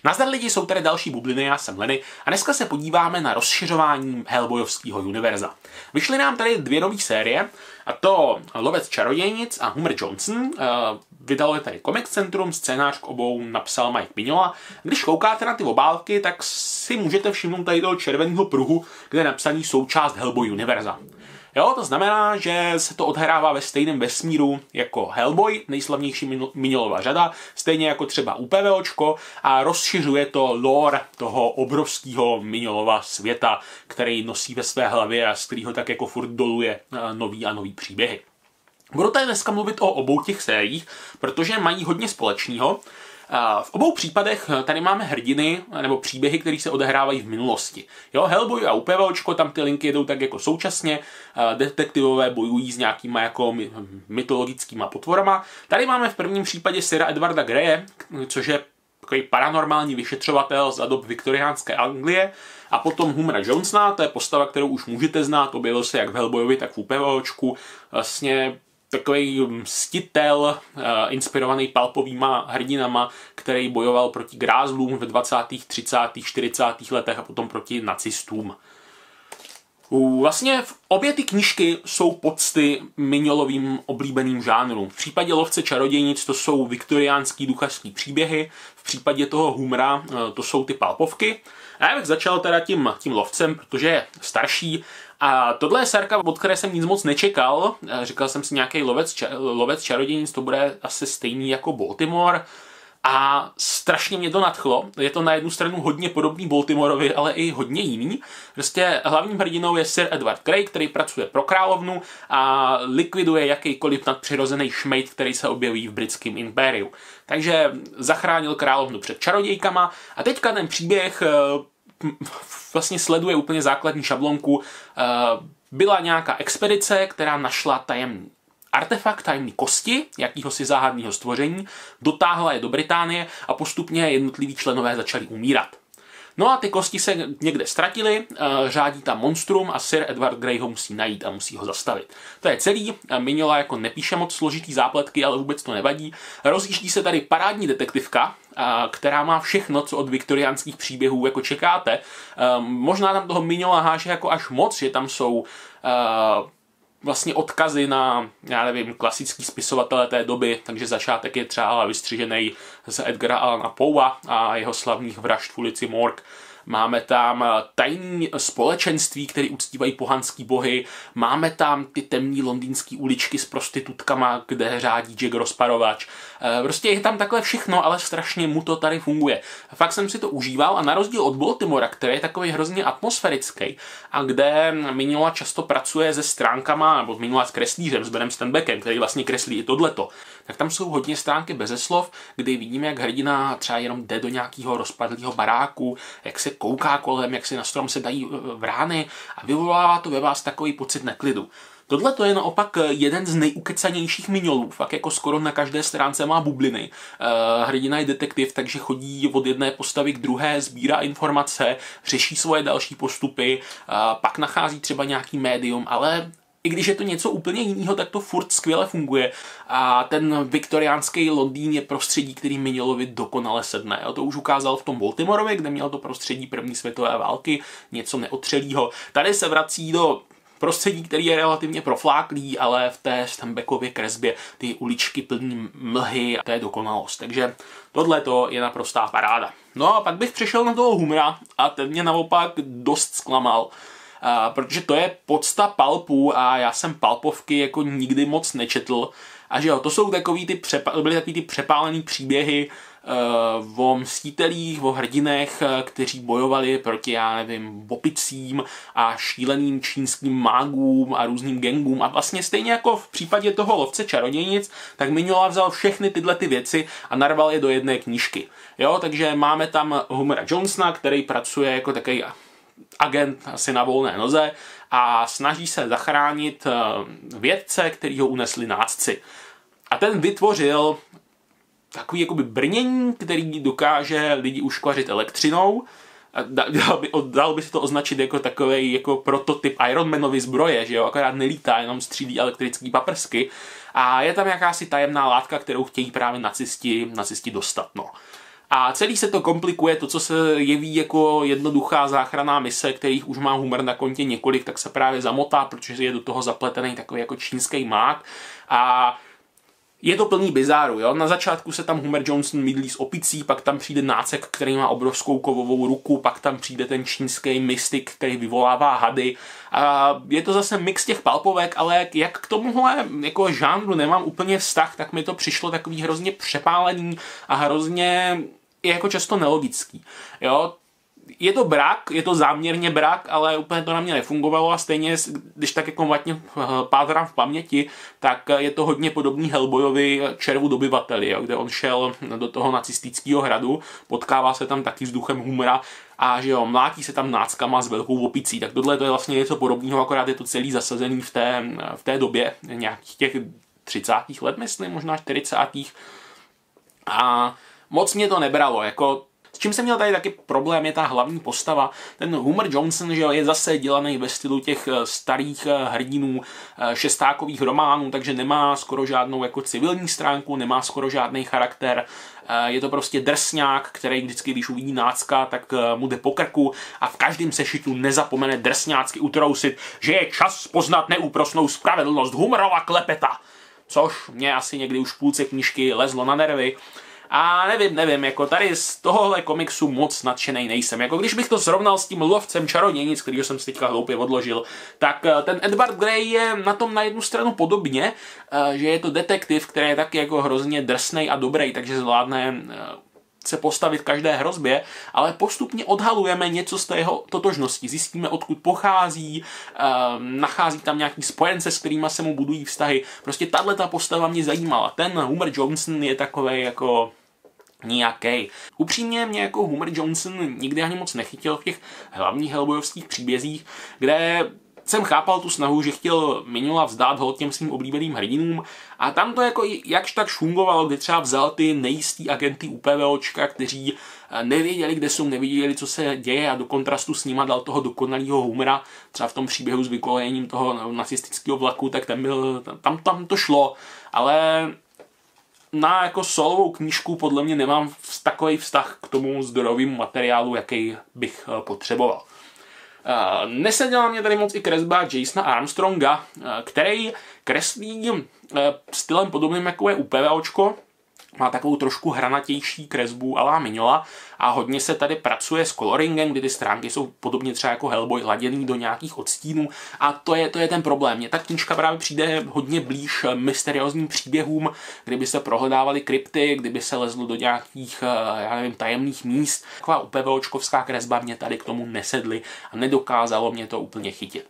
Nazdar lidi, jsou tady další bubliny, já jsem Lenny a dneska se podíváme na rozšiřování Hellboyovského univerza. Vyšly nám tady dvě nové série, a to Lovec čarodějnic a Homer Johnson. Vydalo je tady Comic Centrum, scénář k obou napsal Mike Mignola. Když koukáte na ty obálky, tak si můžete všimnout tady toho červeného pruhu, kde je napsaný součást Hellboy univerza. Jo, to znamená, že se to odhrává ve stejném vesmíru jako Hellboy, nejslavnější Mignolova řada, stejně jako třeba UPVOčko, a rozšiřuje to lore toho obrovského Mignolova světa, který nosí ve své hlavě a z kterého tak jako furt doluje nový a nový příběhy. Budu tady dneska mluvit o obou těch sériích, protože mají hodně společného. V obou případech tady máme hrdiny nebo příběhy, které se odehrávají v minulosti. Jo, Hellboy a UPVOčko, tam ty linky jedou tak jako současně, detektivové bojují s nějakýma jako mytologickýma potvorama. Tady máme v prvním případě Sira Edwarda Greye, což je takový paranormální vyšetřovatel z dob viktoriánské Anglie, a potom Homera Johnsona, to je postava, kterou už můžete znát, objevil se jak v Hellboyovi, tak v UPVOčku, vlastně takový mstitel, inspirovaný palpovýma hrdinama, který bojoval proti grázlům ve 20., 30., 40. letech a potom proti nacistům. Vlastně obě ty knížky jsou pocty Mignolovým oblíbeným žánrům. V případě Lovce čarodějnic to jsou viktoriánský duchařský příběhy, v případě toho Homera to jsou ty palpovky. A já bych začal teda tím lovcem, protože je starší. A tohle je sérka, od které jsem nic moc nečekal. Říkal jsem si, nějaký lovec čarodějnic, to bude asi stejný jako Baltimore. A strašně mě to nadchlo. Je to na jednu stranu hodně podobný Baltimorovi, ale i hodně jiný. Prostě hlavním hrdinou je Sir Edward Grey, který pracuje pro královnu a likviduje jakýkoliv nadpřirozený šmejd, který se objeví v britském impériu. Takže zachránil královnu před čarodějkama a teďka ten příběh vlastně sleduje úplně základní šablonku. Byla nějaká expedice, která našla tajemný artefakt, tajemný kosti jakýhosi záhadného stvoření, dotáhla je do Británie a postupně jednotliví členové začali umírat. No a ty kosti se někde ztratily, řádí tam monstrum a Sir Edward Grey ho musí najít a musí ho zastavit. To je celý. Mignola jako nepíše moc složitý zápletky, ale vůbec to nevadí. Rozjíždí se tady parádní detektivka, která má všechno, co od viktoriánských příběhů jako čekáte. Možná tam toho Mignola háže jako až moc, že tam jsou vlastně odkazy na, já nevím, klasický spisovatele té doby, takže začátek je třeba vystřižený z Edgara Allana Poea a jeho slavných vražd v ulici Morgue. Máme tam tajný společenství, které uctívají pohanský bohy. Máme tam ty temný londýnský uličky s prostitutkama, kde řádí Jack Rozparovač. Prostě je tam takhle všechno, ale strašně mu to tady funguje. Fakt jsem si to užíval a na rozdíl od Baltimora, který je takový hrozně atmosférický a kde Mignola často pracuje se stránkama, nebo Mignola s kreslířem, s Benem Stenbeckem, který vlastně kreslí i tohleto, tak tam jsou hodně stránky beze slov, kdy vidíme, jak hrdina třeba jenom jde do nějakého rozpadlého baráku, jak se kouká kolem, jak si na strom se dají vrány a vyvolává to ve vás takový pocit neklidu. Tohle to je naopak jeden z nejukecanějších Mignolů, fakt jako skoro na každé stránce má bubliny. Hrdina je detektiv, takže chodí od jedné postavy k druhé, sbírá informace, řeší svoje další postupy, pak nachází třeba nějaký médium, ale i když je to něco úplně jiného, tak to furt skvěle funguje. A ten viktoriánský Londýn je prostředí, který Mignolovi dokonale sedne. To už ukázal v tom Baltimorovi, kde měl to prostředí první světové války, něco neotřelýho. Tady se vrací do prostředí, který je relativně profláklý, ale v té Stenbeckově kresbě ty uličky plný mlhy, a to je dokonalost. Takže tohle je naprostá paráda. No a pak bych přešel na toho Homera a ten mě naopak dost zklamal. Protože to je podsta palpů a já jsem palpovky jako nikdy moc nečetl. A že jo, to jsou byly takový ty přepálený příběhy o mstitelích, o hrdinech, kteří bojovali proti, já nevím, opicím a šíleným čínským mágům a různým gangům. A vlastně stejně jako v případě toho Lovce čarodějnic, tak Mignola vzal všechny tyhle ty věci a narval je do jedné knížky. Jo, takže máme tam Homera Johnsona, který pracuje jako takový agent asi na volné noze a snaží se zachránit vědce, který ho unesli nácci. A ten vytvořil takový jakoby brnění, který dokáže lidi uškvařit elektřinou. Dal by se to označit jako takovej jako prototyp Ironmanovy zbroje, že jo, akorát nelítá, jenom střílí elektrický paprsky. A je tam jakási tajemná látka, kterou chtějí právě nacisti dostat, no. A celý se to komplikuje, to, co se jeví jako jednoduchá záchranná mise, kterých už má Homer na kontě několik, tak se právě zamotá, protože je do toho zapletený takový jako čínský mák. A je to plný bizáru, jo. Na začátku se tam Homer Johnson mydlí s opicí, pak tam přijde nácek, který má obrovskou kovovou ruku, pak tam přijde ten čínský mystik, který vyvolává hady. A je to zase mix těch palpovek, ale jak k tomuhle jako žánru nemám úplně vztah, tak mi to přišlo takový hrozně přepálený a hrozně jako často nelogický, jo. Je to brak, je to záměrně brak, ale úplně to na mě nefungovalo a stejně, když tak jako matně pátrám v paměti, tak je to hodně podobný Hellboyovi Červu dobyvateli, jo, kde on šel do toho nacistického hradu, potkává se tam taky s duchem Homera a že jo, mlátí se tam náckama s velkou opicí, tak tohle to je vlastně něco podobného, akorát je to celý zasazený v té době, nějakých těch 30. let, myslím, možná 40. A moc mě to nebralo, jako s čím jsem měl tady taky problém, je ta hlavní postava. Ten Homer Johnson, že jo, je zase dělaný ve stylu těch starých hrdinů šestákových románů, takže nemá skoro žádnou jako civilní stránku, nemá skoro žádný charakter. Je to prostě drsňák, který vždycky, když uvidí nácka, tak mu jde po krku a v každém sešitu nezapomene drsňácky utrousit, že je čas poznat neúprosnou spravedlnost Homerova klepeta. Což mě asi někdy už v půlce knížky lezlo na nervy. A nevím, jako tady z tohohle komiksu moc nadšenej nejsem. Jako když bych to srovnal s tím Lovcem čarodějnic, kterýho jsem si teďka hloupě odložil, tak ten Edward Grey je na tom na jednu stranu podobně, že je to detektiv, který je taky jako hrozně drsnej a dobrý, takže zvládne se postavit každé hrozbě, ale postupně odhalujeme něco z té jeho totožnosti. Zjistíme, odkud pochází, nachází tam nějaký spojence, s kterýma se mu budují vztahy. Prostě tato postava mě zajímala. Ten Homer Johnson je takovej jako nějaký. Upřímně mě jako Homer Johnson nikdy ani moc nechytil v těch hlavních hellboyovských příbězích, kde jsem chápal tu snahu, že chtěl Mignola vzdát ho těm svým oblíbeným hrdinům a tam to jako jakž tak šungovalo, kdy třeba vzal ty nejistý agenty UPVOčka, kteří nevěděli, kde jsou, nevěděli, co se děje a do kontrastu s nima dal toho dokonalýho Homera, třeba v tom příběhu s vykolejením toho nacistického vlaku, tak tam to šlo, ale na jako solovou knížku podle mě nemám takový vztah k tomu zdrojovému materiálu, jaký bych potřeboval. Neseděla mě tady moc i kresba Jasona Armstronga, který kreslí stylem podobným jako je UPVOčko, má takovou trošku hranatější kresbu a la Mignola a hodně se tady pracuje s coloringem, kdy ty stránky jsou podobně třeba jako Hellboy laděný do nějakých odstínů a to je ten problém. Mně ta knížka právě přijde hodně blíž mysteriózním příběhům, kdyby se prohledávaly krypty, kdyby se lezlo do nějakých, já nevím, tajemných míst. Taková UPVOčkovská kresba mě tady k tomu nesedly a nedokázalo mě to úplně chytit.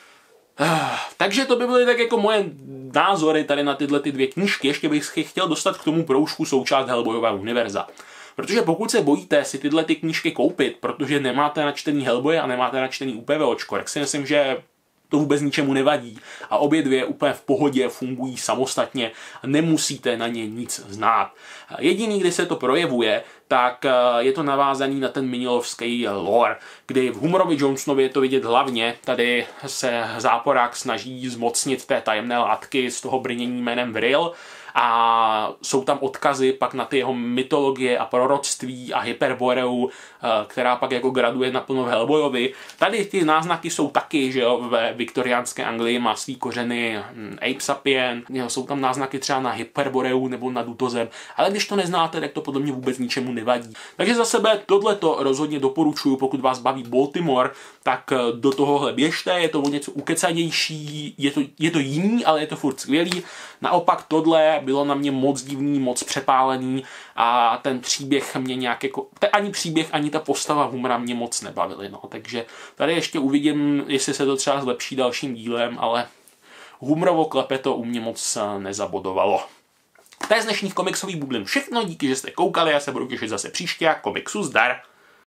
Takže to by byly tak jako moje názory tady na tyhle ty dvě knížky. Ještě bych chtěl dostat k tomu proužku součást Hellboyova univerza. Protože pokud se bojíte si tyhle ty knížky koupit, protože nemáte načtený Hellboy a nemáte načtený UPVOčko, tak si myslím, že to vůbec ničemu nevadí. A obě dvě úplně v pohodě fungují samostatně a nemusíte na ně nic znát. Jediný, kdy se to projevuje, tak je to navázaný na ten mignolovský lore, kdy v Homerovi Johnsonovi je to vidět hlavně. Tady se záporák snaží zmocnit té tajemné látky z toho brnění jménem Vril a jsou tam odkazy pak na ty jeho mytologie a proroctví a hyperboreu, která pak jako graduje naplno v Hellboyovi. Tady ty náznaky jsou taky, že jo, ve viktoriánské Anglii má svý kořeny Ape Sapien, jsou tam náznaky třeba na hyperboreu nebo na Dutozem, ale když to neznáte, tak to podle mě vůbec ničemu nevadí. Takže za sebe tohleto rozhodně doporučuji, pokud vás baví Baltimore, tak do tohohle běžte, je to o něco ukecanější, je to jiný, ale je to furt skvělý. Naopak tohle bylo na mě moc divný, moc přepálený a ten příběh mě nějak jako, ani příběh, ani ta postava Homera mě moc nebavily, no. Takže tady ještě uvidím, jestli se to třeba zlepší dalším dílem, ale Homerovo klepeto u mě moc nezabodovalo. To je z dnešních komiksových bublin všechno, díky, že jste koukali, já se budu těšit zase příště a komiksu zdar!